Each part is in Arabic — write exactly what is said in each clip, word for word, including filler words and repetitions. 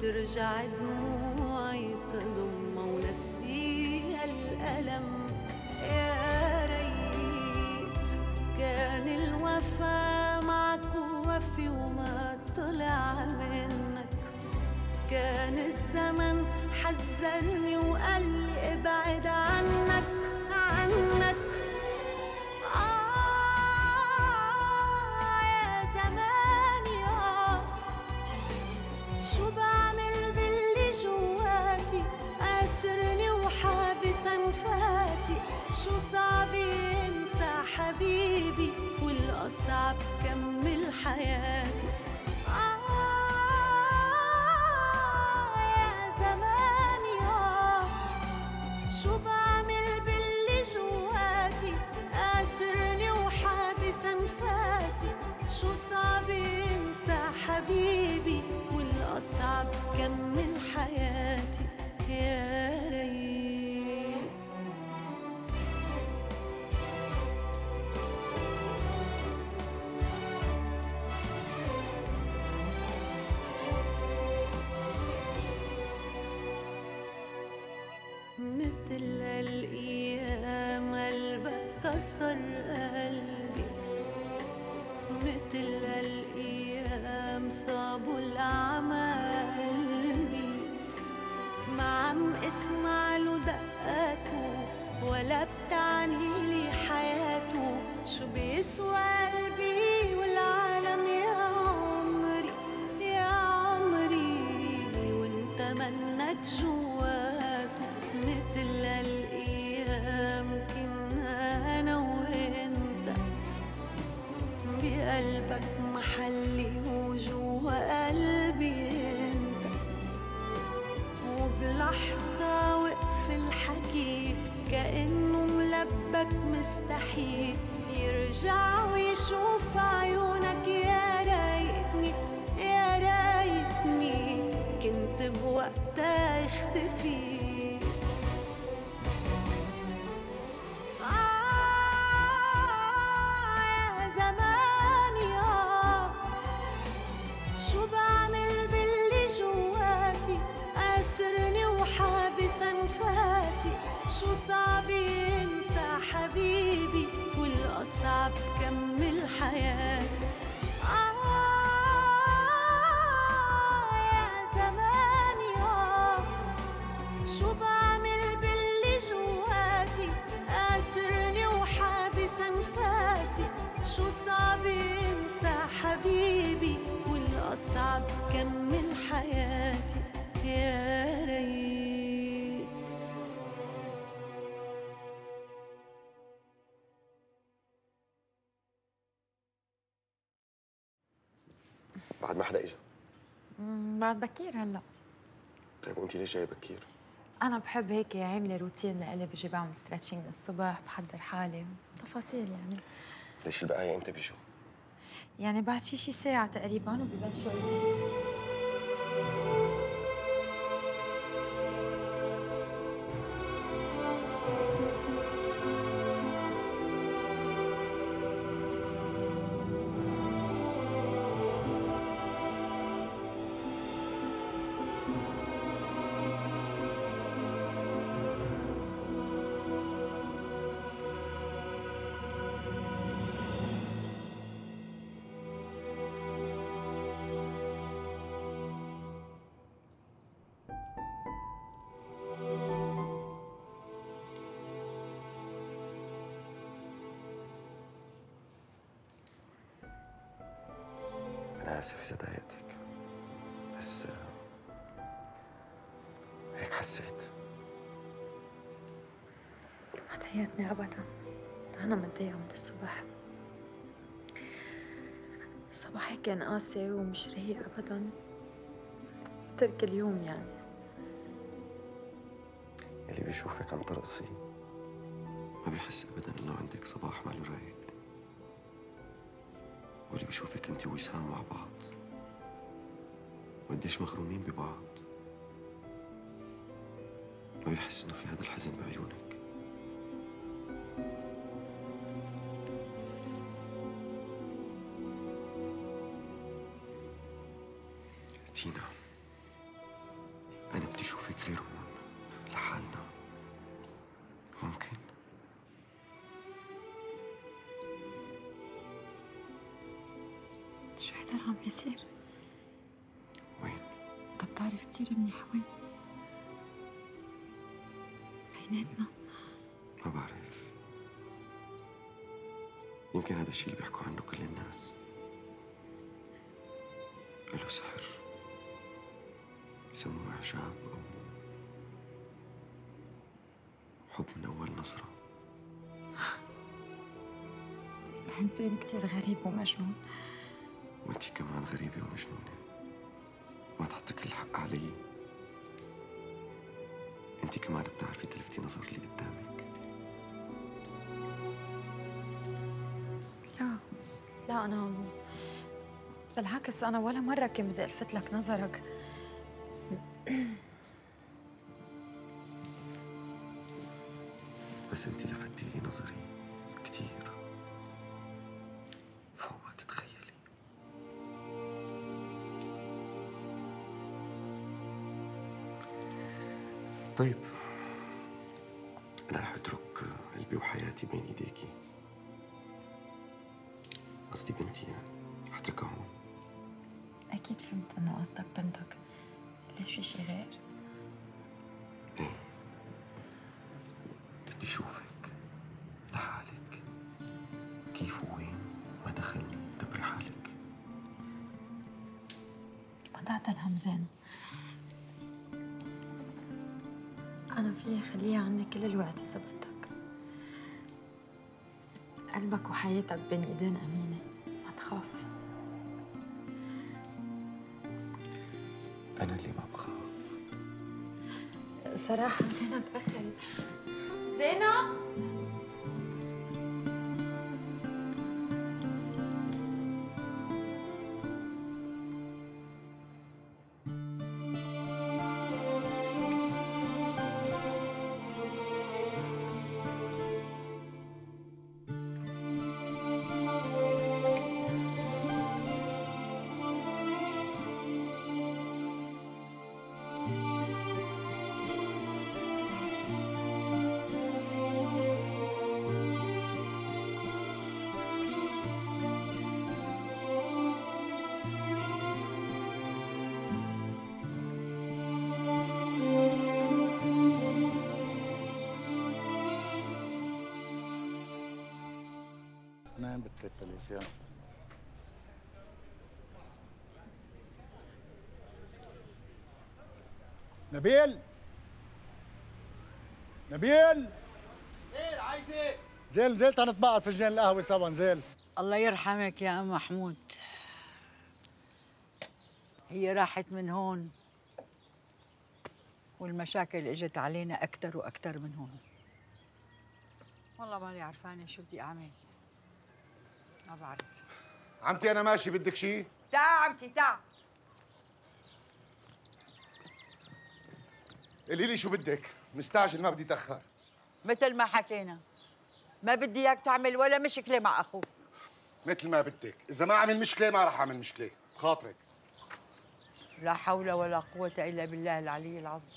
ترجع دموعي تضمها ونسيها الألم. يا ريت كان الوفا معك وفي وما طلع منك، كان الزمن حذرني وقال لي ابعد عنك عنك. آه يا زماني آه، شو بعمل باللي جواتي، قاسرني وحابس أنفاسي. شو صعب ينسى حبيبي والأصعب كمل حياتي. شو بعمل باللي جواتي، قاسرني وحابس أنفاسي. شو صعب ينسى حبيبي والأصعب كمل حياتي. يا ريت مثل الأيام قلبك كسر قلبي، مثل الأيام صابوا الأعمى قلبي. ما عم اسمع له دقاته ولا بتعني لي حياته. شو بيسوى قلبي والعالم يا عمري يا عمري وانت منك جواته. مثل الأيام كنا أنا وإنت، بقلبك محلي وجوا قلبي إنت. وبلحظة وقف الحكي كأنه ملبك مستحيل يرجع ويشوف عيونك. يا ريتني يا ريتني كنت بوقتها اختفي. شو بعمل باللي جواتي، قاسرني وحابس أنفاسي. شو صعب ينسى حبيبي والأصعب كمل حياتي. آه يا زماني آه، شو بعمل باللي جواتي، قاسرني وحابس أنفاسي. شو صعب ينسى حبيبي والأصعب كمل حياتي. يا ريت بعد ما حدا اجى؟ بعد بكير هلا. طيب وانتي ليش جايه بكير؟ أنا بحب هيك عاملة روتين لإلي، بجي بعمل ستريتشنج الصبح، بحضر حالي، تفاصيل يعني. ليش البقايا امتى بيجوا؟ يعني بعد في شي ساعة تقريبا وببلشوا يجوا. أنا آسف إذا ضايقتك، بس هيك حسيت. ما ضايقتني أبدا، أنا متضايقة من الصبح. صباحي كان قاسي ومش رايق أبدا، بترك اليوم يعني. اللي بيشوفك عم ترقصي ما بيحس أبدا إنه عندك صباح ماله رايق، واللي بيشوفك أنت ووسام مع بعض وقديش مغرومين ببعض ما بيحس إنه في هذا الحزن بعيونك. تينا، أنا بدي أشوفك غير هون لحالنا. ممكن؟ شو هيدا اللي عم يصير؟ وين؟ انت بتعرف كتير منيح وين؟ بيناتنا. ما بعرف. يمكن هذا الشيء اللي بيحكوا عنه كل الناس. له سحر، بسموه إعجاب أو حب من أول نظرة. انت إنسان كتير غريب ومجنون. وانتي كمان غريبة ومجنونة. ما تحطي كل الحق علي. انتي كمان بتعرفي تلفتي نظر اللي قدامك. لا لا أنا بالعكس أنا ولا مرة كنت بدي ألفت لك نظرك. بس انتي لفتي لي نظري كتير فوق ما تتخيلي. طيب أنا رح أترك قلبي وحياتي بين إيديكي. قصدي بنتي يعني رح أتركها هون. أكيد فهمت إنه قصدك بنتك. ليش في شي غير؟ إيه بدي أشوفك لحالك. كيف ووين ما دخلني دبر حالك. بدأت الهمزان. أنا فيها خليها عندي كل الوقت إذا بدك. قلبك وحياتك بين إيدين أمينة، ما تخاف. أنا اللي ما بخاف. صراحة زينب دخل. زينب اثنين بالثلاثة آلاف يلا. نبيل نبيل خير عايز ايه؟ زين نزلت نتبعض فنجان القهوة سوا نزل. الله يرحمك يا أم محمود. هي راحت من هون والمشاكل اجت علينا أكثر وأكثر من هون. والله ماني عرفانة شو بدي أعمل. ما بعرف. عمتي انا ماشي، بدك شيء؟ تعا عمتي تعا. قولي لي شو بدك، مستعجل ما بدي اتاخر. مثل ما حكينا، ما بدي اياك تعمل ولا مشكلة مع أخوك. مثل ما بدك، إذا ما عمل مشكلة ما رح أعمل مشكلة، بخاطرك. لا حول ولا قوة إلا بالله العلي العظيم.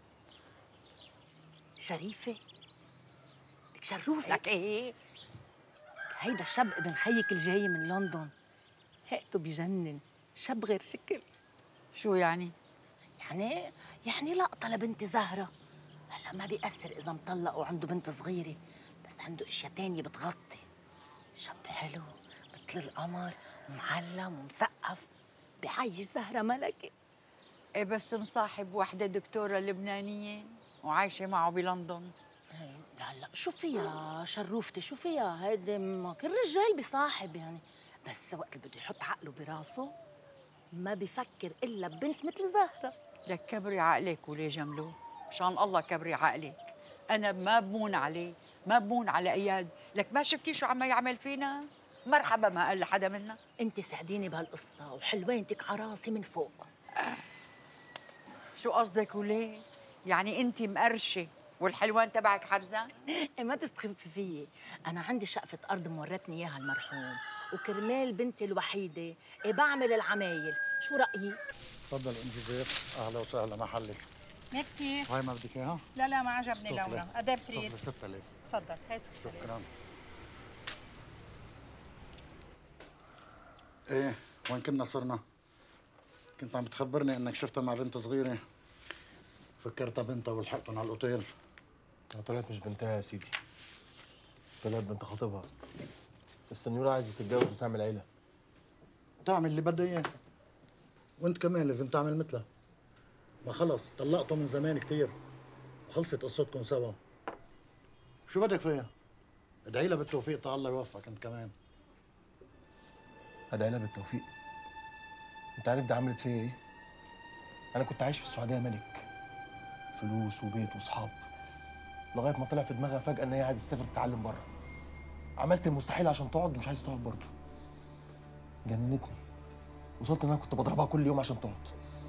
شريفة لك شروف لك إيه؟ هيدا الشاب ابن خيك الجاي من لندن، هيئته بجنن، شاب غير شكل. شو يعني؟ يعني يعني لقطة لبنت زهرة. هلا ما بيأثر إذا مطلق وعنده بنت صغيرة، بس عنده أشياء تانية بتغطي. شاب حلو مثل القمر ومعلم ومثقف، بعيش زهرة ملكة. إيه بس مصاحب وحدة دكتورة لبنانية وعايشة معه بلندن. لا لا شو فيها شروفتي، شو فيها؟ هيدي ما كل رجال بصاحب يعني، بس وقت اللي بده يحط عقله براسه ما بيفكر الا ببنت مثل زهره. لك كبري عقلك ولي جملو، مشان الله كبري عقلك. انا ما بمون عليه، ما بمون على اياد. لك ما شفتي شو عم يعمل فينا؟ مرحبا ما قال لحدا منا. انت ساعديني بهالقصه وحلوينتك على راسي من فوق. آه. شو قصدك وليه؟ يعني انت مقرشه والحلوان تبعك حرزان؟ إيه ما تستخفي فيي، انا عندي شقفه ارض مورتني اياها المرحوم، وكرمال بنتي الوحيده إيه بعمل العمايل. شو رايك؟ تفضل انت ضيف، اهلا وسهلا محلك. ميرسي. هاي ما بدك اياها؟ لا لا ما عجبني لونه، قد ايه بتريد؟ ب ستة آلاف. تفضل، هي ستة آلاف. شكرا. ايه وين كنا صرنا؟ كنت عم بتخبرني انك شفتها مع بنت صغيرة، فكرتها بنتها ولحقتهم على الاوتيل. طلعت مش بنتها يا سيدي، طلعت بنت خطيبها. السنيورة عايزة تتجوز وتعمل عيلة. تعمل اللي بدها اياه، وانت كمان لازم تعمل مثلها. ما خلص طلقتوا من زمان كتير وخلصت قصتكم سوا. شو بدك فيها؟ ادعي لها بالتوفيق تا الله يوفقك انت كمان. ادعي لها بالتوفيق. انت عارف ده عملت فيا ايه؟ انا كنت عايش في السعوديه ملك، فلوس وبيت واصحاب، لغايه ما طلع في دماغها فجاه ان هي عايزه تسافر تتعلم بره. عملت المستحيل عشان تقعد ومش عايزه تقعد برضه. جننتني، وصلت ان انا كنت بضربها كل يوم عشان تقعد.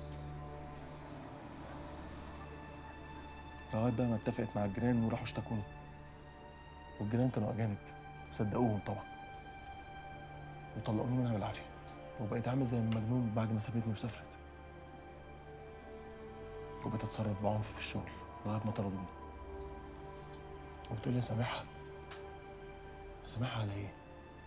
لغايه بقى ما اتفقت مع الجيران وراحوا اشتكوني، والجيران كانوا اجانب صدقوهم طبعا، وطلقوني منها بالعافيه، وبقيت عامل زي المجنون بعد ما سابتني وسافرت. وبقيت اتصرف بعنف في الشغل لغايه ما طردوني. وبتقول لي سامحها. سامحها على ايه؟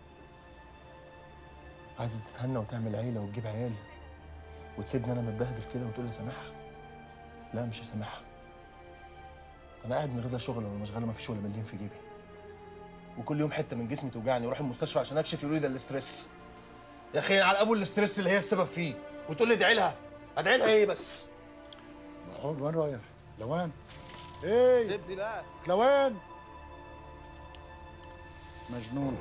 عايزه تتهنى وتعمل عيله وتجيب عيال وتسيبني انا متبهدل كده وتقول لي سامحها؟ لا مش هسامحها. انا قاعد من رضا شغل وانا مشغله ما فيش ولا مليم في جيبي، وكل يوم حته من جسمي توجعني واروح المستشفى عشان اكشف يقولوا لي ده الاسترس. يا اخي على ابو الاسترس اللي هي السبب فيه، وتقول لي ادعي لها. ادعي لها ايه بس؟ معقول وين رايح؟ لوين؟ ايه سيبني بقى. لوين؟ مجنون.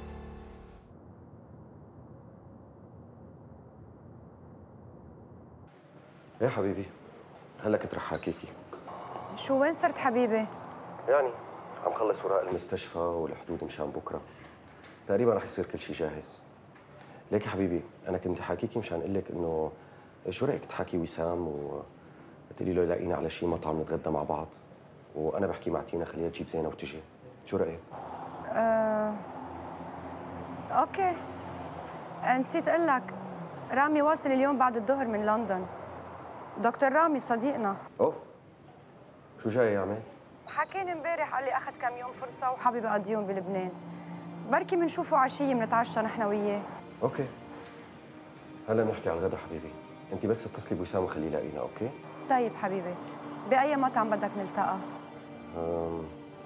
ايه حبيبي، هلا كنت رح حاكيكي. شو وين صرت حبيبي؟ يعني عم خلص اوراق المستشفى والحدود مشان بكره. تقريبا رح يصير كل شيء جاهز. ليك يا حبيبي انا كنت حاكيكي مشان اقول لك انه شو رايك تحاكي وسام وتقولي له يلاقينا على شي مطعم نتغدى مع بعض، وانا بحكي مع تينا خليها تجيب زينه وتجي. شو رايك؟ آه... اوكي. نسيت اقول لك رامي واصل اليوم بعد الظهر من لندن. دكتور رامي صديقنا. اوف، شو جاي يعمل؟ حكيني امبارح قال لي اخذ كم يوم فرصه وحابب اقضيهم بلبنان. بركي بنشوفه عشيه بنتعشى نحن وياه. اوكي، هلا بنحكي على الغدا حبيبي. انت بس اتصلي بوسام وخليه يلاقينا. اوكي طيب حبيبي، باي مطعم بدك نلتقى؟ أم...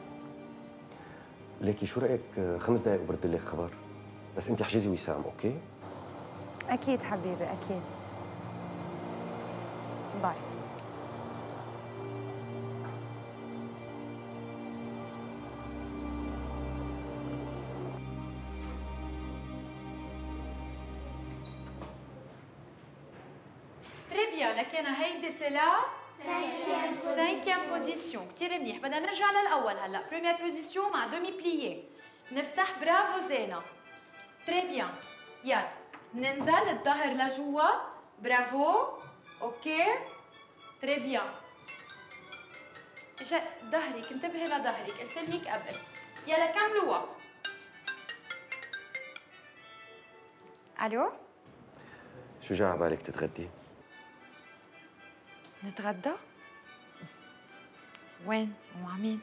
ليكي شو رايك خمس دقائق وبرد لك خبر، بس انت احجزي وسام. اوكي اكيد حبيبي اكيد. باي. تري بيان، لكن هيدي سلا سانكيام بوزيسيون. كثير منيح. بدنا نرجع للاول هلا. بروميير بوزيسيون مع دومي بليي. نفتح برافو زينه. تري بيان. يلا ننزل الظهر لجوا. برافو. اوكي تري بيان. اجا ظهرك، انتبهي لظهرك، قلت لك قبل. يلا كملوها. الو، شو جا على بالك تتغدي؟ نتغدى؟ وين ومع مين؟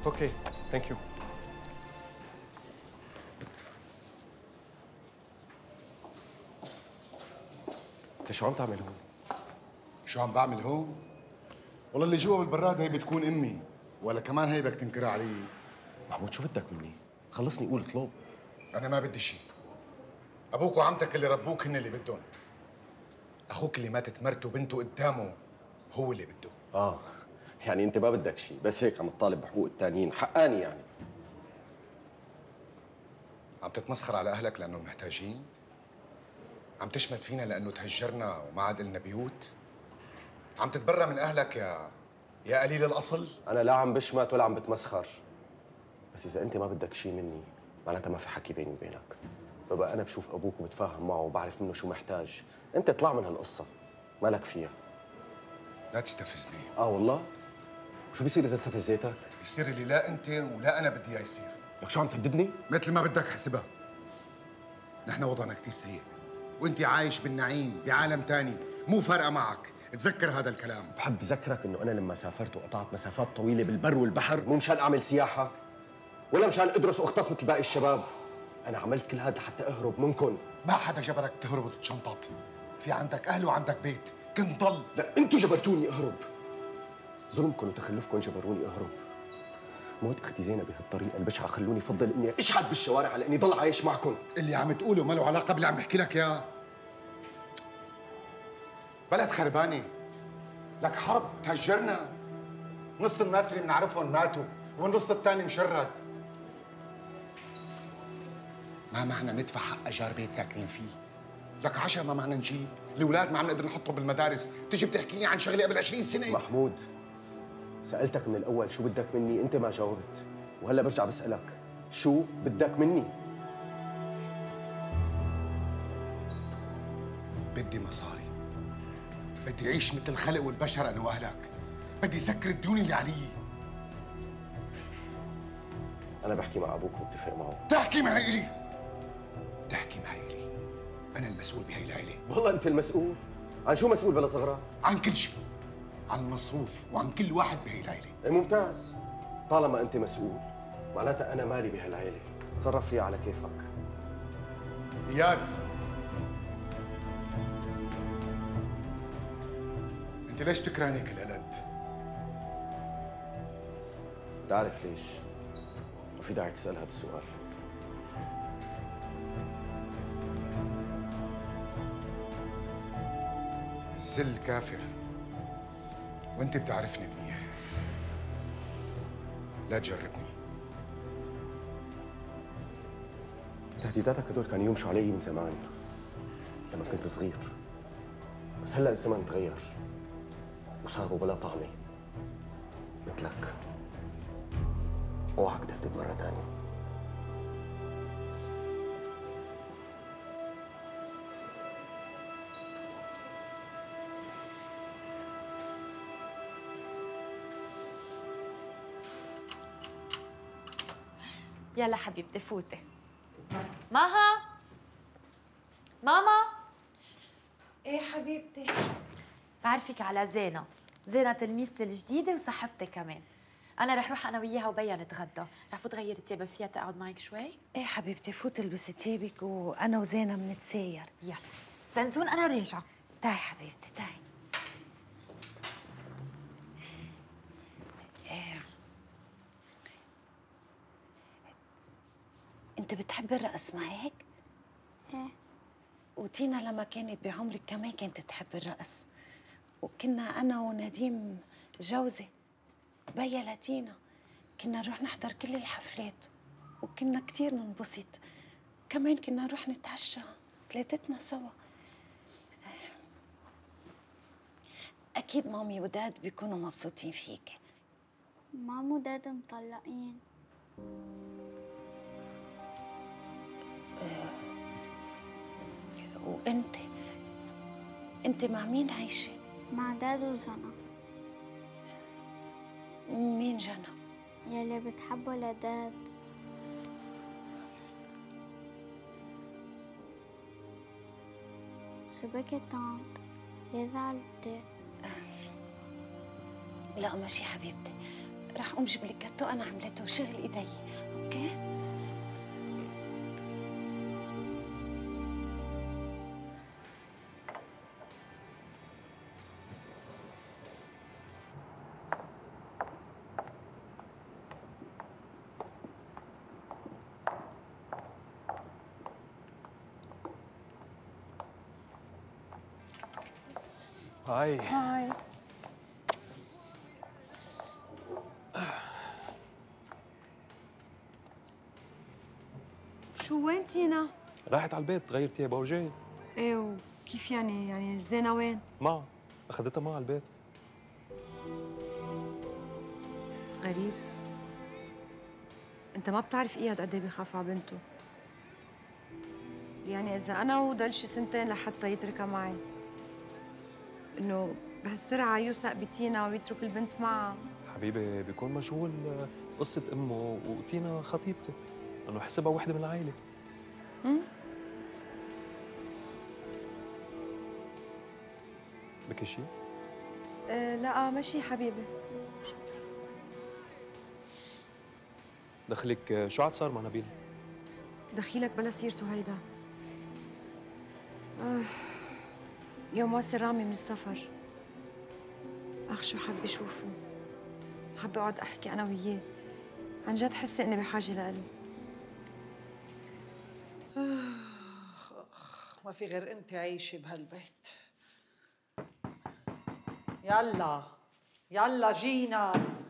اوكي ثانك يو. انت شو عم تعمل هون؟ شو عم بعمل هون؟ والله اللي جوا بالبراد هي بتكون امي، ولا كمان هي بدك تنكرها علي؟ محمود شو بدك مني؟ خلصني قول اطلب. انا ما بدي شيء. ابوك وعمتك اللي ربوك هن اللي بدهم. اخوك اللي ماتت مرته وبنته قدامه هو اللي بده. اه يعني انت ما بدك شيء، بس هيك عم تطالب بحقوق التانيين، حقاني يعني. عم تتمسخر على اهلك لانهم محتاجين؟ عم تشمت فينا لانه تهجرنا وما عاد لنا بيوت؟ عم تتبرى من اهلك يا يا قليل الاصل؟ انا لا عم بشمت ولا عم بتمسخر، بس اذا انت ما بدك شيء مني معناتها ما في حكي بيني وبينك. ببقى انا بشوف ابوك وبتفاهم معه وبعرف منه شو محتاج، انت اطلع من هالقصه مالك فيها. لا تستفزني. اه والله؟ شو بيصير اذا استفزيتك؟ بيصير اللي لا انت ولا انا بدي اياه يصير. لك شو عم تهددني؟ مثل ما بدك حسبها. نحن وضعنا كثير سيء، وانت عايش بالنعيم بعالم تاني، مو فارقه معك، تذكر هذا الكلام. بحب ذكرك انه انا لما سافرت وقطعت مسافات طويله بالبر والبحر مو مشان اعمل سياحه ولا مشان ادرس واختص مثل باقي الشباب، انا عملت كل هذا لحتى اهرب منكم. ما حدا جبرك تهرب وتتشنطط، في عندك اهل وعندك بيت، كنت ضل. لا انتوا جبرتوني اهرب، ظلمكم وتخلفكم جبروني اهرب. موت اختي زينب بهالطريقه البشعه خلوني افضل اني اشحت بالشوارع على اني ضل عايش معكم. اللي عم تقوله ما له علاقه باللي عم بحكي لك اياه. بلد خربانه، لك حرب تهجرنا، نص الناس اللي بنعرفهم ماتوا والنص الثاني مشرد. ما معنا ندفع حق اجار بيت ساكنين فيه، لك عشاء ما معنا نجيب، الاولاد ما عم نقدر نحطهم بالمدارس، تجي بتحكي لي عن شغله قبل عشرين سنه. محمود سالتك من الاول شو بدك مني، انت ما جاوبت، وهلا برجع بسالك شو بدك مني؟ بدي مصاري، بدي أعيش مثل الخلق والبشر أنا وأهلك، بدي سكر الديون اللي علي. أنا بحكي مع أبوك وبتفق معه. تحكي معي إلي، تحكي معي إلي، أنا المسؤول بهي العيلة. والله أنت المسؤول؟ عن شو مسؤول بلا صغرى؟ عن كل شيء، عن المصروف وعن كل واحد بهي العيلة. إيه ممتاز، طالما أنت مسؤول معناتها أنا مالي بهالعيلة، تصرف فيها على كيفك. إياد، أنت ليش بتكرهني كل هالقد؟ بتعرف ليش؟ ما في داعي تسأل هذا السؤال. الذل كافر، وأنت بتعرفني منيح. لا تجربني. تهديداتك هدول كانوا يمشوا علي من زمان لما كنت صغير، بس هلا الزمن تغير وصاروا بلا طعمه مثلك. اوعك تهدد مرة ثانية. يلا حبيبتي فوتي. ماها ماما. ايه حبيبتي؟ بعرفك على زينة، زينة تلميذتي الجديدة وصاحبتي كمان. أنا رح روح أنا وياها وبيا نتغدى، رح فوت غير تيابها فيها تقعد معك شوي؟ ايه حبيبتي فوت البسي تيابك وأنا وزينة بنتساير. يلا زنزون أنا راجعة. تعي حبيبتي تعي. إيه. أنت بتحبي الرقص ما هيك؟ ايه. وتينا لما كانت بعمرك كمان كانت تحب الرقص، وكنا أنا ونديم جوزي بيا لتينا كنا نروح نحضر كل الحفلات وكنا كتير ننبسط. كمان كنا نروح نتعشى ثلاثتنا سوا. أكيد مامي وداد بيكونوا مبسوطين فيك. مام وداد مطلقين. وانت انت مع مين عايشه؟ مع داد وجنى. مين جنى؟ يلي بتحبه لداد. شو بكي طنط؟ ليه زعلتي؟ لا ماشي حبيبتي، رح اقوم جيب لك جاتو انا عملته وشغل ايدي. اوكي؟ هاي. هاي. شو وين تينا؟ راحت على البيت تغير تيابها وجاي. ايه وكيف يعني؟ يعني زينة وين؟ ما اخذتها معها على البيت. غريب. انت ما بتعرف اياد قد ايه بيخاف على بنته. يعني اذا انا وضل شي سنتين لحتى يتركها معي، انه بهالسرعه يوثق بتينا ويترك البنت معها. حبيبي بيكون مشغول قصة امه وتينا خطيبتي، انه حسبها وحدة من العائلة. امم بكي شيء؟ أه لا ماشي حبيبي. دخلك شو عاد صار مع نبيل؟ دخيلك بلا سيرته هيدا. آه. يوم واصل رامي من السفر، اخ شو حب اشوفه، حب اقعد احكي انا وياه، عن جد حسي اني بحاجه لإله. اخ اخ ما في غير انت عايشه بهالبيت. يلا يلا جينا.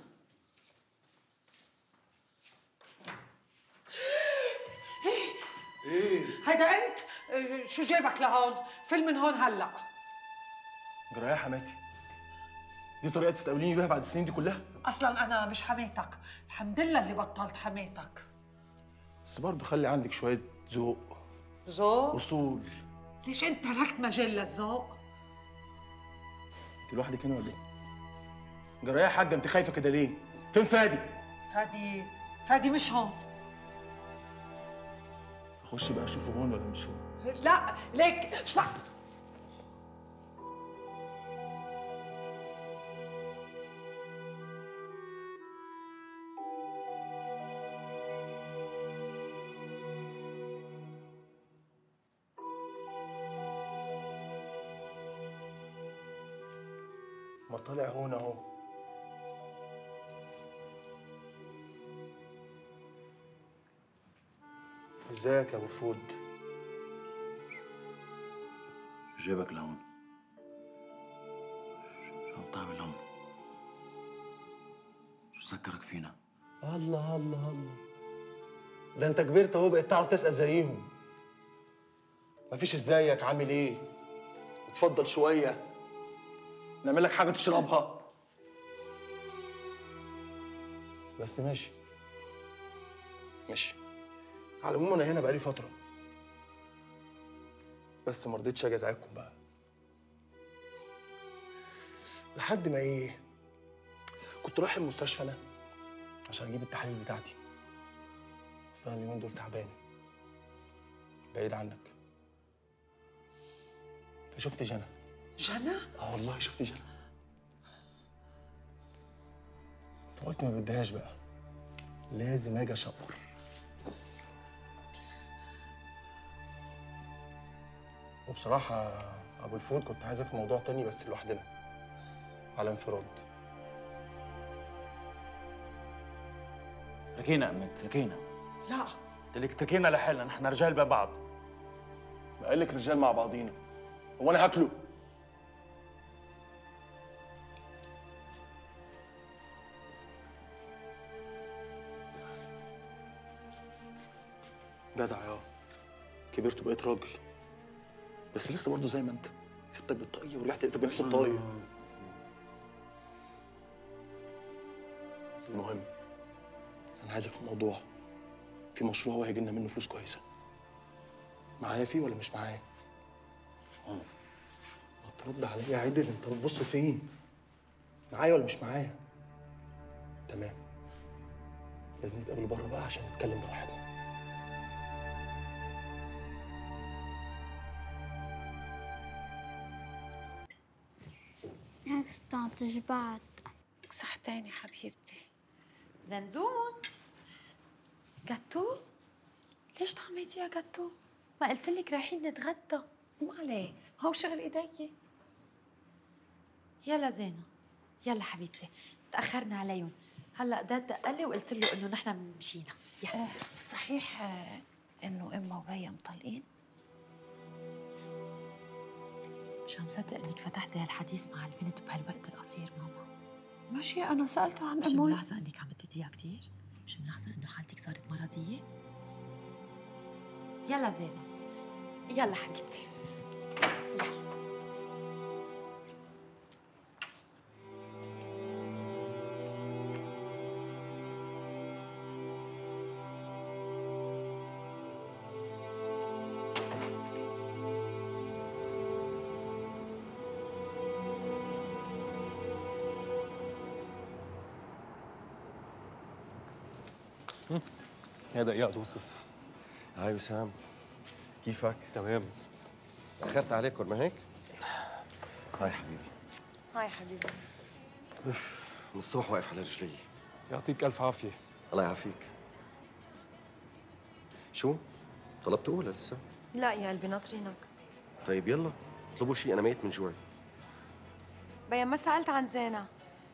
ايه هيدا انت؟ اه، شو جابك لهون؟ فل من هون هلا. جرايه يا حماتي، دي طريقه تستقبليني بيها بعد السنين دي كلها؟ اصلا انا مش حماتك، الحمد لله اللي بطلت حماتك. بس برضه خلي عندك شويه ذوق. ذوق؟ اصول. ليش انت تركت مجال للذوق؟ انت لوحدك هنا ولا ايه؟ جرايه يا حاجه، انت خايفه كده ليه؟ فين فادي؟ فادي فادي مش هون. اخش بقى اشوفه هون ولا مش هون؟ لا ليك شو بس. ما طالع هون اهو. ازيك يا ابو الفود؟ شو جابك لهون؟ شو عم تعمل هون؟ شو ذكرك فينا؟ الله الله الله، ده انت كبرت اهو، بقيت تعرف تسأل زيهم. مفيش ازيك عامل ايه؟ اتفضل شوية نعمل لك حاجة تشربها. بس ماشي ماشي. على العموم انا هنا بقالي فترة، بس ما رضيتش اجي ازعجكم بقى، لحد ما ايه، كنت رايح المستشفى انا عشان اجيب التحاليل بتاعتي، بس انا اليومين دول تعبان بعيد عنك، فشفت جنى. جنى؟ اه والله شفت جنى. فقلت ما بديهاش بقى، لازم اجي اشقر. وبصراحة ابو الفود كنت عايزك في موضوع تاني بس لوحدنا على انفراد. تركينا امك تركينا. لا قلت لك تركينا لحالنا، نحن رجال ببعض. ما قال لك رجال مع بعضينا، هو انا هاكله؟ جدع يا كبرت وبقيت راجل، بس لسه برضه زي ما انت، سبتك بالطاقية ورجعت لقيتك بنفس الطاقية. المهم انا عايزك في موضوع، في مشروع وهيجي لنا منه فلوس كويسه، معايا فيه ولا مش معايا؟ اه ما ترد عليا يا عدل، انت بتبص فين؟ معايا ولا مش معايا؟ تمام، لازم نتقابل بره بقى عشان نتكلم براحتنا. هيك طعمت شبعت. صحتين يا حبيبتي. زنزون جاتو؟ ليش طعمتي يا جاتو؟ ما قلت لك رايحين نتغدى. مو عليه، هو شغل ايدي. يلا زينة، يلا حبيبتي، تأخرنا عليهم. هلا داد دقلي وقلت له انه نحن مشينا. يلا. آه صحيح آه انه امه وبيا مطلقين؟ مش عم صدق انك فتحتي هالحديث مع البنت بهالوقت القصير ماما. ماشي، انا سألتها عن مش امه. ملاحظة انك عم تديها كثير؟ مش ملاحظة انه حالتك صارت مرضية؟ يلا زينة، يلا حبيبتي، يلا. هذا اياد وصل. هاي وسام، كيفك؟ تمام. تأخرت عليكم ما هيك؟ هاي حبيبي. هاي حبيبي. من الصبح واقف على رجلي. يعطيك الف عافيه. الله يعافيك. شو؟ طلبتوا ولا لسه؟ لا يا قلبي ناطرينك. طيب يلا اطلبوا شيء، انا ميت من جوع. بيا ما سألت عن زينة.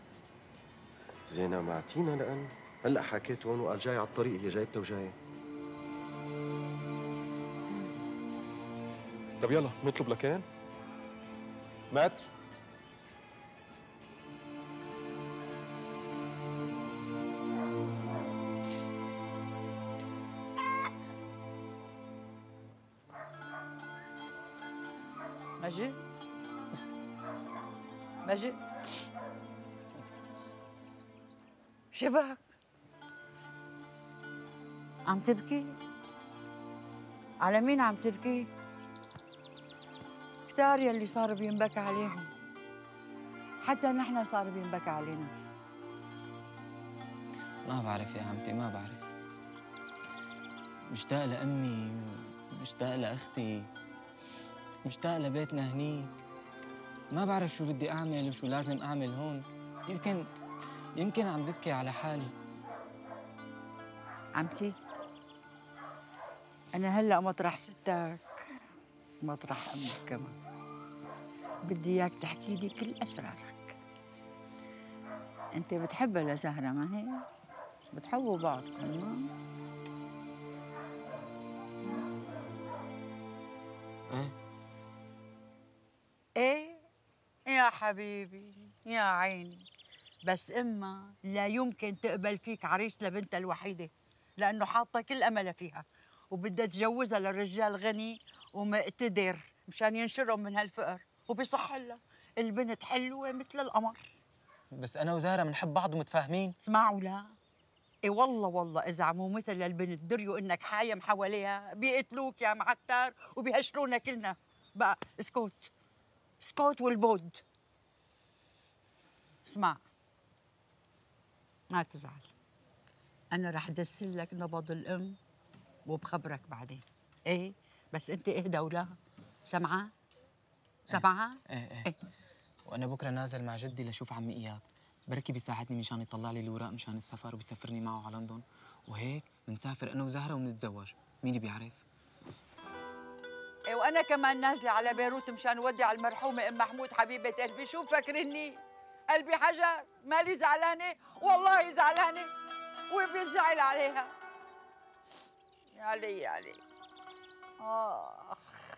زينة مع تينا لأن هلا حكيت هون وقال جاي على الطريق، هي جايبتها وجايه. طب يلا نطلب لكان. متر. مجد مجد شبك عم تبكي؟ على مين عم تبكي؟ كتار يلي صار بينبكى عليهم، حتى نحن صار بينبكى علينا. ما بعرف يا عمتي، ما بعرف. مشتاق لأمي، مشتاق لأختي، مشتاق لبيتنا هنيك. ما بعرف شو بدي أعمل وشو لازم أعمل هون. يمكن يمكن عم ببكي على حالي. عمتي أنا هلأ مطرح ستك، مطرح أمك كمان. بدي إياك تحكي لي كل أسرارك. أنت بتحبها لزهرة ما هي؟ بتحبوا بعضكم ما؟ إيه؟ إيه؟ يا حبيبي يا عيني، بس إما لا يمكن تقبل فيك عريس لبنتها الوحيدة، لأنه حاطة كل أملها فيها وبدها تجوزها للرجال غني ومقتدر مشان ينشرهم من هالفقر، وبصح لها البنت حلوة مثل القمر. بس أنا وزهرة بنحب بعض ومتفاهمين. اسمعوا لا، إيه والله والله إذا عمومتها للبنت دريوا إنك حايم حواليها بيقتلوك يا معتر وبيهشلونا كلنا. بقى اسكت اسكت والبود. اسمع، ما تزعل، أنا رح أدسل لك نبض الأم وبخبرك بعدين. إيه بس أنت اهدى ولا سمعة؟ سمعة؟ إيه إيه, إيه. وأنا بكرة نازل مع جدي لشوف عمي إياد، بركي بيساعدني مشان يطلع لي الوراق مشان السفر وبيسفرني معه على لندن، وهيك بنسافر أنا وزهرة وبنتزوج، مين بيعرف؟ إيه وأنا كمان نازلة على بيروت مشان ودي المرحومة أم محمود حبيبة قلبي. شو مفكرني؟ قلبي حجر، مالي زعلانة، والله زعلانة وبينزعل عليها. يا علي يا علي. آه.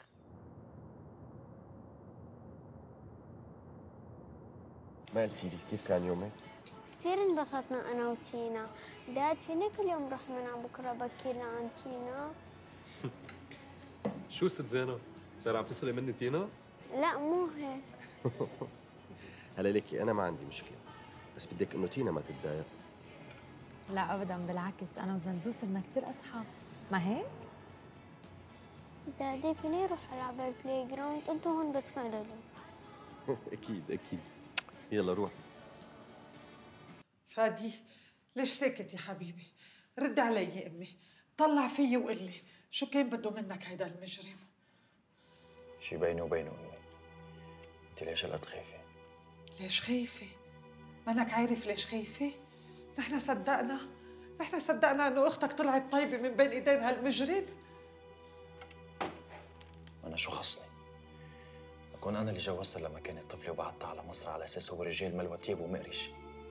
ما قلتي لي كيف كان يومك؟ كثير انبسطنا أنا وتينا. داد فينا كل يوم نروح منها بكرة بكير عن تينا؟ شو ست زينة؟ صار عم تسألي مني تينا؟ لا مو هيك. هلا ليكي أنا ما عندي مشكلة، بس بدك إنه تينا ما تتضايق. لا أبداً، بالعكس أنا وزنزو صرنا كثير أصحاب، ما هيك؟ دادي فيني أروح ألعب بالبلاي جراوند؟ أنتوا هون بتمرنوا. أكيد أكيد. يلا روح. فادي ليش ساكت يا حبيبي؟ رد علي يا امي، طلع فيي وقل لي شو كان بده منك هيدا المجرم؟ شي بيني وبينه امي. انت ليش هالقد خايفه؟ ليش خايفه؟ منك عارف ليش خايفه؟ نحن صدقنا نحن صدقنا انه اختك طلعت طيبه من بين ايدين هالمجرم. انا شو خصني؟ بكون انا اللي جوزتها لما كانت طفله وبعتها على مصر على اساس هو رجال ملوى تياب ومقرش.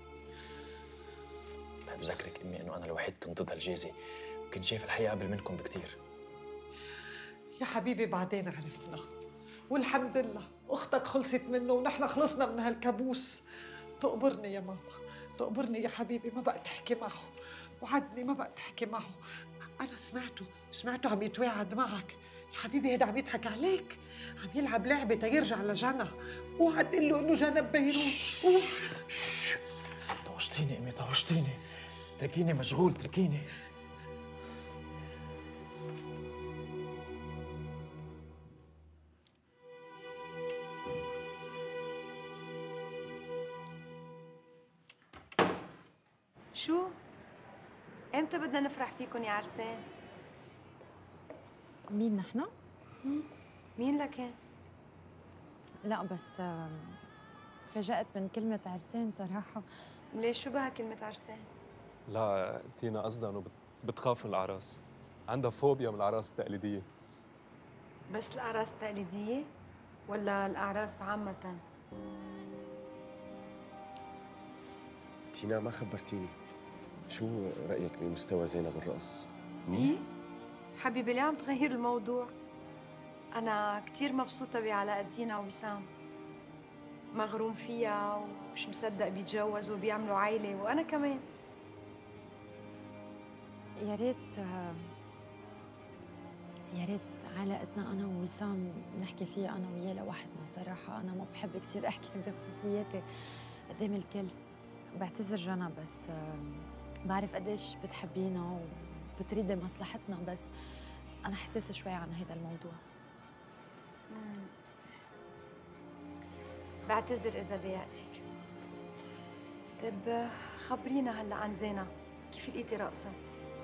بحب ذكرك امي انه انا الوحيد كنت ضد هالجازي وكنت شايف الحقيقه قبل منكم بكثير. يا حبيبي بعدين عرفنا والحمد لله اختك خلصت منه ونحن خلصنا من هالكابوس. تقبرني يا ماما، تقبرني يا حبيبي، ما بقى تحكي معه، وعدني ما بقى تحكي معه. انا سمعته سمعته عم يتواعد معك يا حبيبي، هيدا عم يضحك عليك، عم يلعب لعبه تيرجع لجنى. اوعى تقول له انه جنى ببيروت. طوشتيني امي، طوشتيني، تركيني مشغول، تركيني. شو؟ امتى بدنا نفرح فيكم يا عرسان؟ مين نحن؟ مين لكن؟ لا بس آم، تفاجأت من كلمة عرسان صراحة. ليش شو بها كلمة عرسان؟ لا تينا قصدها انه بت- بتخاف من الاعراس، عندها فوبيا من الاعراس التقليديه. بس الأعراس التقليدية ولا الأعراس عامة؟ تينا ما خبرتيني، شو رأيك بمستوى زينة بالرقص؟ إيه؟ حبيبي ليه عم تغير الموضوع؟ أنا كتير مبسوطة بعلاقة زينة ووسام، مغروم فيها ومش مصدق بيتجوزوا وبيعملوا عائلة، وأنا كمان. يا ريت آه، يا ريت علاقتنا أنا ووسام نحكي فيها أنا وياه لوحدنا. صراحة أنا ما بحب كتير أحكي بخصوصياتي قدام الكل. بعتذر جنى، بس آه، بعرف قديش بتحبينا وبتريدي مصلحتنا، بس أنا حساسة شوي عن هذا الموضوع. مم. بعتذر إذا ضايقتك. طيب خبرينا هلا عن زينة، كيف لقيتي رقصة؟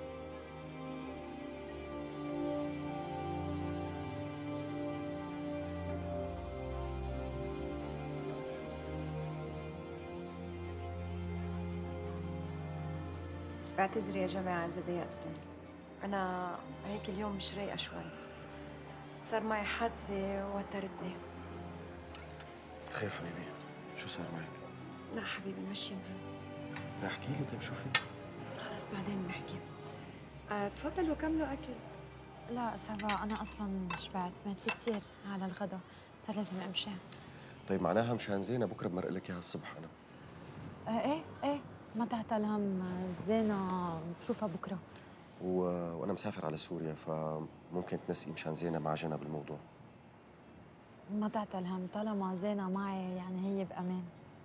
بعتذر يا جماعة إذا ضايقتكم، أنا هيك اليوم مش رايقة شوي، صار معي حادثة ووترتني. خير حبيبي، شو صار معك؟ لا حبيبي مشي مهم. لا احكي لي، طيب شو في؟ خلص بعدين بنحكي. أه تفضلوا كملوا أكل. لا سافا، أنا أصلاً شبعت، ميرسي كتير على الغدا، صار لازم أمشي. طيب معناها مشان زينة بكره بمرق لك اياها الصبح انا. آه إيه إيه ما تحت الهم، زينة بشوفها بكرة. و... وانا مسافر على سوريا، فممكن تنسقي مشان زينة مع جنى بالموضوع. ما تحت الهم، طالما زينة معي يعني هي بأمان.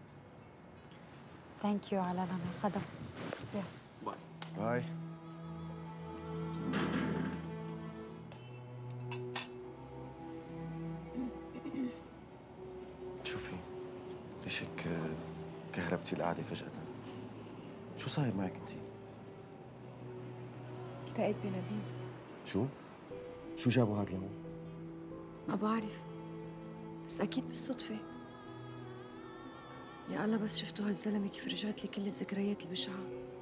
ثانك يو على الغدا. باي باي. شوفي، ليش هيك كهربتي القعدة فجأة؟ شو صاير معك انتي؟ التقيت بنبيل. شو؟ شو جابوا هاد لهون؟ ما بعرف، بس أكيد بالصدفة. يا الله بس شفتوا هالزلمة كيف رجعت لي كل الذكريات البشعة.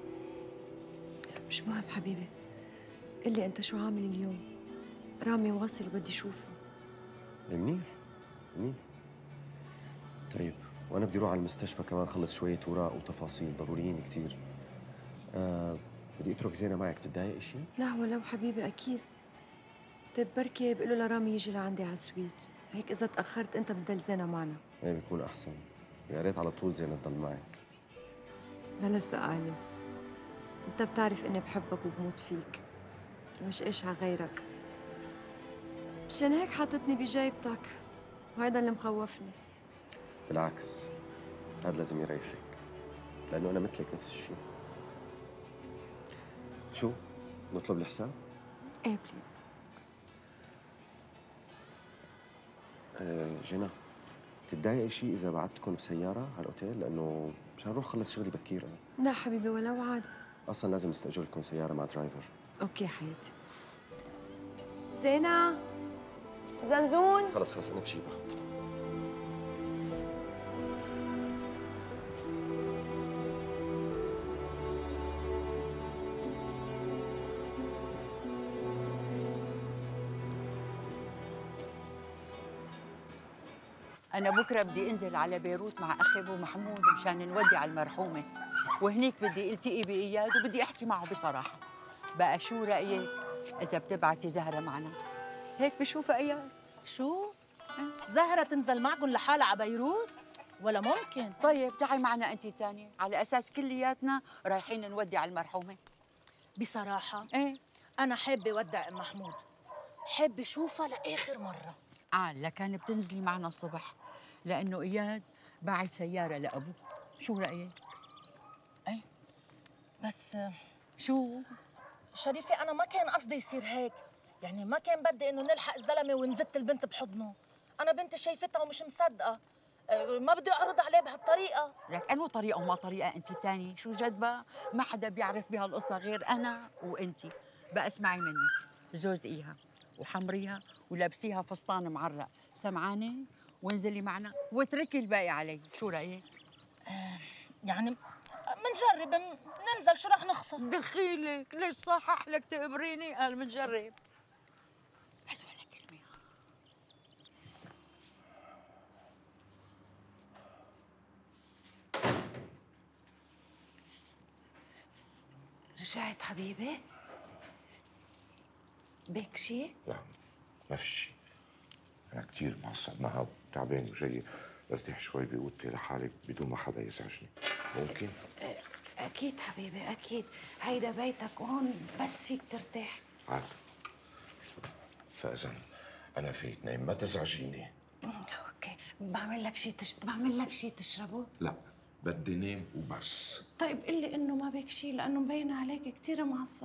مش مهم حبيبي، قل لي أنت شو عامل اليوم؟ رامي واصل وبدي أشوفه. منيح منيح. طيب وانا بدي اروح على المستشفى كمان خلص شوية اوراق وتفاصيل ضروريين كثير. آه بدي اترك زينة معك، بتتضايق شيء؟ لا ولو حبيبي أكيد. طيب بركي بقول له لرامي يجي لعندي على السويت، هيك إذا تأخرت أنت بتضل زينة معنا. ايه بيكون احسن، يا ريت على طول زينة تضل معك. لا لسه قايلة، أنت بتعرف إني بحبك وبموت فيك، مش إيش على غيرك، مشان هيك حاطتني بجيبتك، وهيدا اللي مخوفني. بالعكس، هذا لازم يريحك، لأنه أنا مثلك نفس الشيء. شو؟ نطلب الحساب؟ إيه بليز. آه جنى، تتضايقي شيء إذا بعتكم بسيارة على الأوتيل؟ لأنه مشان أروح خلص شغلي بكير أنا. لا حبيبي ولو عادي. أصلاً لازم استأجر لكم سيارة مع درايفر. أوكي حياتي. زينة، زنزون. خلص خلص أنا بجيبها. أنا بكرة بدي أنزل على بيروت مع أخي أبو محمود مشان نودع المرحومة، وهنيك بدي التقي بإياد وبدي أحكي معه بصراحة. بقى شو رأيك إذا بتبعتي زهرة معنا؟ هيك بشوفها إياد. شو؟ زهرة تنزل معكم لحالها على بيروت؟ ولا ممكن. طيب تعي معنا أنت تاني، على أساس كلياتنا رايحين نودع المرحومة. بصراحة إيه؟ أنا حابة ودع أم محمود، حابة أشوفها لآخر مرة. آه لكان بتنزلي معنا الصبح، لأنه إياد باعت سيارة لأبوه. شو رأيك؟ أي بس شو؟ شريفة أنا ما كان قصدي يصير هيك، يعني ما كان بدي إنه نلحق الزلمة ونزت البنت بحضنه. أنا بنتي شايفتها ومش مصدقة، ما بدي أعرض عليه بهالطريقة. لك أنو طريقة وما طريقة أنت تاني؟ شو جدبة؟ ما حدا بيعرف بهالقصة غير أنا وأنت. بقى اسمعي مني، جوزقيها وحمريها ولبسيها فستان معرق، سمعانة؟ وانزلي معنا واتركي الباقي علي. شو رأيك؟ آه يعني منجرب، ننزل شو رح نخسر؟ دخيلك، ليش صحح لك تقبريني؟ قال منجرب بس ولا كلمة. رجعت حبيبي؟ بك شي؟ لا ما في شيء، أنا كثير معصب معها وتعبان وجاي ارتاح شوي بأوضتي لحالي بدون ما حدا يزعجني. ممكن؟ أكيد حبيبي أكيد، هيدا بيتك وهون بس فيك ترتاح. عاد فإذا أنا فيت نايم، ما تزعجيني. أوكي، بعمل لك شيء تش... بعمل لك شيء تشربه؟ لا بدي نام وبس. طيب قل لي إنه ما بك شيء لأنه مبين عليك كثير معصب.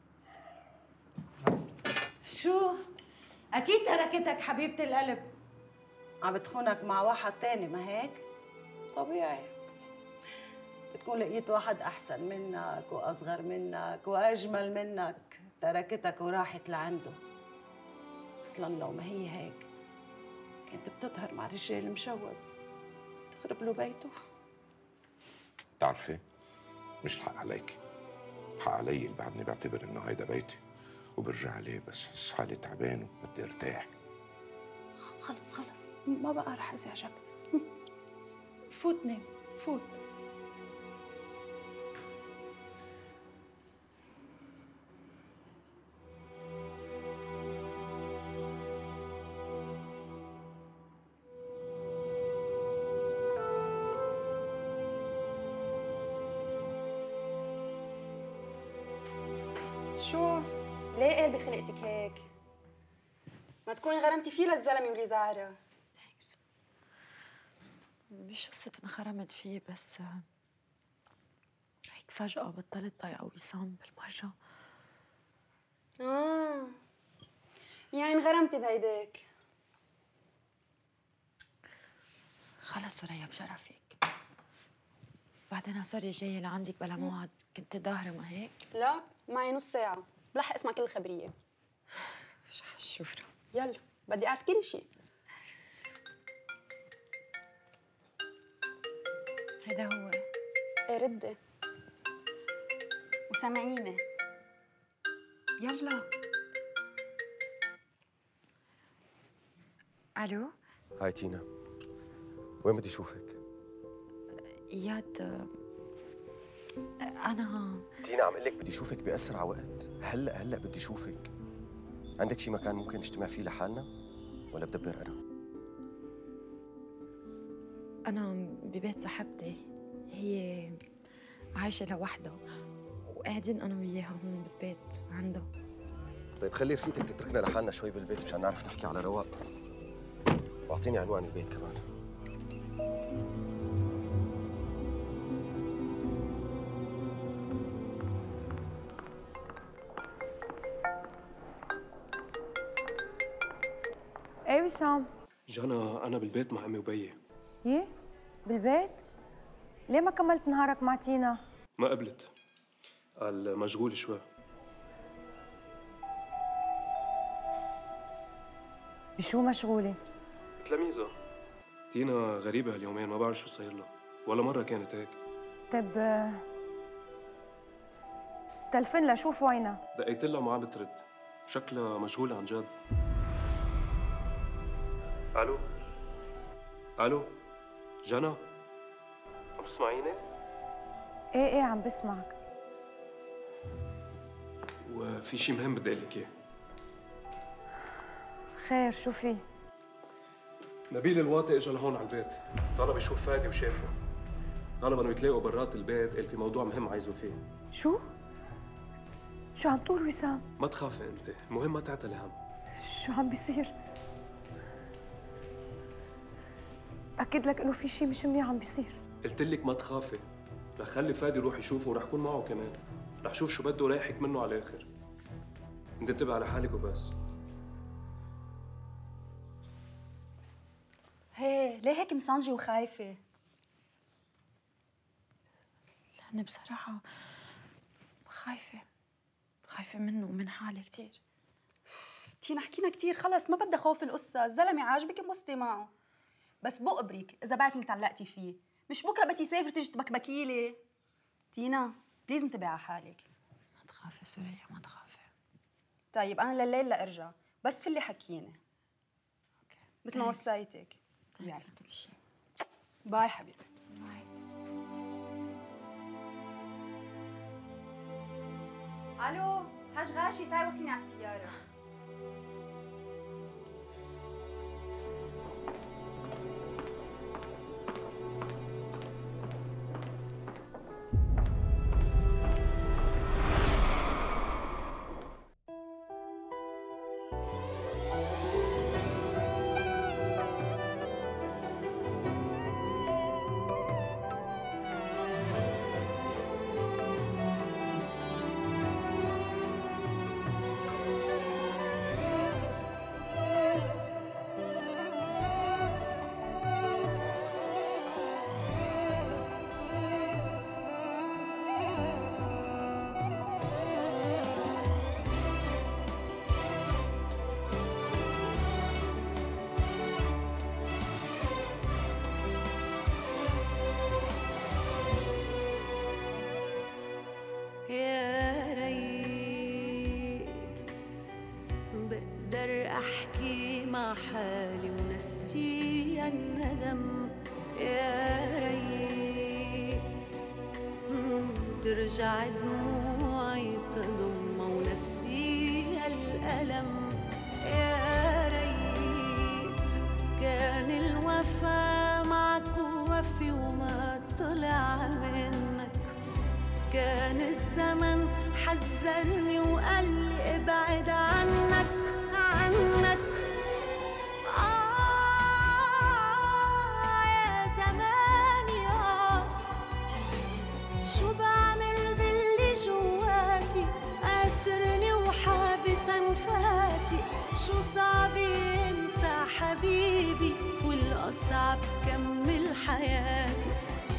شو؟ أكيد تركتك حبيبة القلب، عم بتخونك مع واحد تاني، ما هيك؟ طبيعي، بتكون لقيت واحد أحسن منك وأصغر منك وأجمل منك، تركتك وراحت لعنده. أصلاً لو ما هي هيك كنت بتظهر مع رجال مشوز تخرب له بيته. بتعرفي مش الحق عليك، الحق علي اللي بعدني بعتبر إنه هيدا بيتي وبرجع عليه بس حس حالي تعبان وبدي ارتاح. خلص خلص ما بقى رح ازعجك، فوت نام فوت. شو؟ ليه قلبي خلقتك هيك؟ ما تكوني غرمتي فيه للزلمه ولي زهره. مش قصة انخرمت فيه، بس هيك فجأة بطلت طايقة وسام بالمرة. اه يعني انغرمتي بهيداك. خلص سوريا بشرفك. بعدين سوري جاية لعندك بلا موعد، كنت ظاهرة ما هيك؟ لا معي نص ساعة، بلحق اسمع كل الخبرية. مش هالشفرة. يلا بدي أعرف كل شيء. هيدا هو. ايه ردي وسامعيني. يلا. الو. هاي تينا، وين بدي اشوفك؟ اياد انا تينا عم اقول لك بدي اشوفك باسرع وقت، هلا هلا بدي اشوفك. عندك شي مكان ممكن نجتمع فيه لحالنا ولا بدبر انا؟ انا ببيت صاحبتي، هي عايشة لوحدها وقاعدين انا وياها هون بالبيت عندها. طيب خلي رفيقتك تتركنا لحالنا شوي بالبيت مشان نعرف نحكي على رواق. واعطيني عنوان البيت كمان. ايه وسام؟ جانا أنا بالبيت مع أمي وبيي. يه؟ بالبيت؟ ليه ما كملت نهارك مع تينا؟ ما قبلت، قال مشغول شوي. بشو مشغولة؟ تلاميذها. تينا غريبة هاليومين، ما بعرف شو صاير لها، ولا مرة كانت هيك. طيب تلفن لها شوف وينها. دقيت لها ما عم بترد، شكلها مشغولة عن جد. الو الو جنى، عم تسمعيني؟ ايه ايه عم بسمعك. وفي شيء مهم بدي اقول لك اياه. خير شو في؟ نبيل الواطي اجى لهون على البيت، طلب يشوف فادي وشافه. طلب انه يتلاقوا برات البيت، قال في موضوع مهم عايزه فيه. شو؟ شو عم تقول وسام؟ ما تخافي انت، المهم ما تعتلي هم. شو عم بيصير؟ أكد لك إنه في شيء مش منيح عم بيصير. قلت لك ما تخافي، رح خلي فادي يروح يشوفه ورح كون معه كمان. رح شوف شو بده ورايحك منه على الاخر. انت انتبه على حالك وبس. هي ليه هيك مصنجة وخايفة؟ لأني بصراحة خايفة خايفة منه ومن حالي كتير. تينا حكينا كتير، خلص ما بدها خوف القصة، الزلمة عاجبك انبسطي معه. بس بقبرك إذا بعرف إنك تعلقتي فيه، مش بكرة بس يسافر تيجي تبكبكي لي. تينا بليز انتبهي على حالك. ما تخافي سوريا ما تخافي. طيب أنا لليل لأرجع، بس تفلي حكيني. اوكي مثل ما وصيتك. يعني كل شيء. باي حبيبي. باي. الو حاج غاشي، تعي وصليني على السيارة. يا ريت بقدر احكي مع حالي ونسي الندم. يا ريت ترجع دموعي تضم ونسي الألم. يا ريت كان الوفا معك وفي وما طلع منك. كان الزمن حذرني وقال لي ابعد عنك عنك. آه يا زماني آه شو بعمل باللي جواتي، قاسرني وحابس أنفاسي. شو صعب ينسى حبيبي والأصعب كمل حياتي.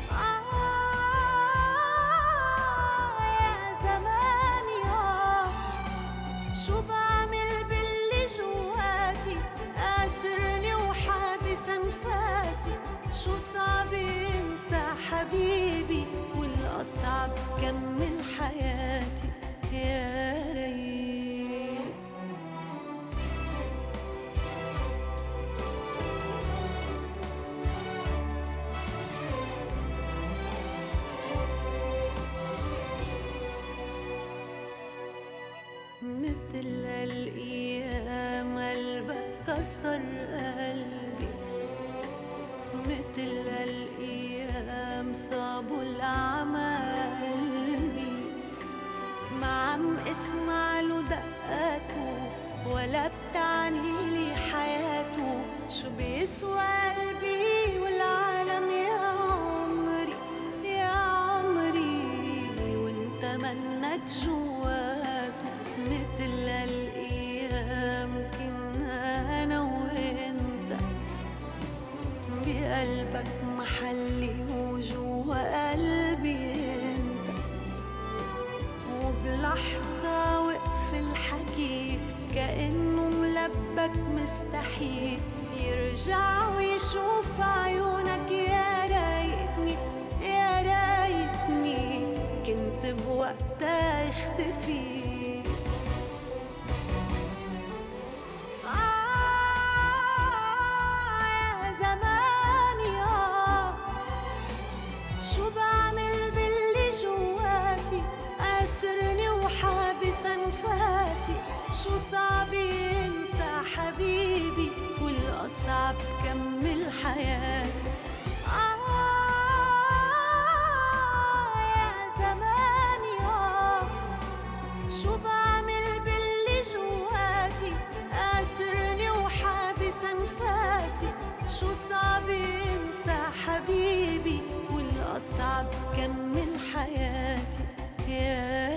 شو بعمل باللي جواتي، قاسرني وحابس أنفاسي. شو صعب ينسى حبيبي والأصعب كمل حياتي. يا ريت مثل الأيام قلبك كسر قلبي. مثل الأيام صابوا الأعمى قلبي. ما عم اسمع له دقاته ولا بتعني لي حياته. شو بيسوى قلبي والعالم يا عمري يا عمري وانت منك جواته. مثل الأيام كنا أنا وإنت، بقلبك محلي وجوا قلبي إنت. وبلحظة وقف الحكي كأنه ملبك مستحيل يرجع ويشوف عيونك. يا ريتني يا ريتني كنت بوقتها اختفي. آه يا زمان كمل حياتي. آه يا زماني آه شو بعمل باللي جواتي، آسرني وحابس أنفاسي، شو صعب انسى حبيبي والأصعب كمل حياتي. يا